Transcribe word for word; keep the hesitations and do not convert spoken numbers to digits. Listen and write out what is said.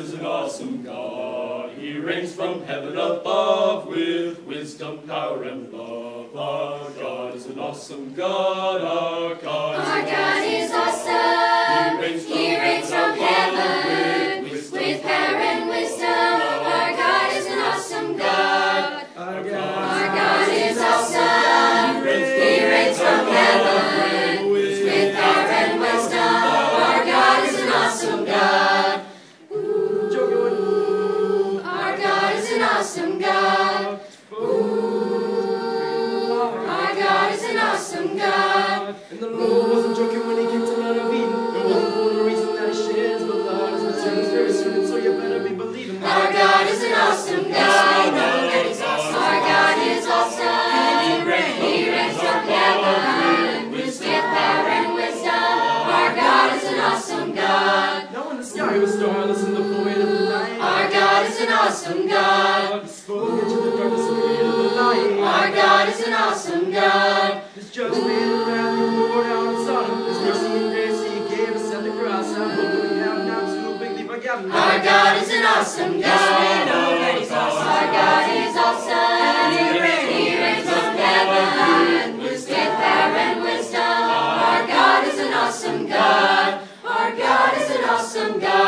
is an awesome God. He reigns from heaven above with wisdom, power, and love. Our God is an awesome God. Our God is, Our God is awesome. He reigns from, he reigns from heaven with, wisdom, with power and wisdom. Our God is an awesome God. Our God, Our God is awesome. He reigns from heaven with power and wisdom. Our God is an awesome God. Ooh, our God is an awesome God. Ooh, our God is an awesome God. and the Lord wasn't joking when he kicked him out of Eden. It wasn't for the reason that he shares, but God is returning very soon, and so you better be believing. Our God is an awesome God. Our God is awesome. He reigns, he reigns from heaven with power and wisdom. Our God is an awesome God. Now when the sky was starless in the void of the night, Our God is an awesome God. He spoke into the darkness and created the light. Our God is an awesome God. His judgment and wrath he poured out on Sodom. His mercy and grace he gave us at the cross. I hope that we have not too bigly forgotten. Our God is an awesome God. Our God is awesome. He reigns, he reigns from heaven with power and wisdom. Our God is an awesome God. Our God is an awesome God.